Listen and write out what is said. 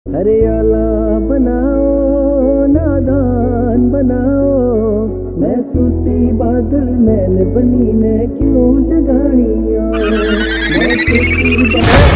हरियाला बनाओ नादान बनाओ, मैं सूती बादल मैल बनी ने क्यों जगानिया, मैं सूती बादल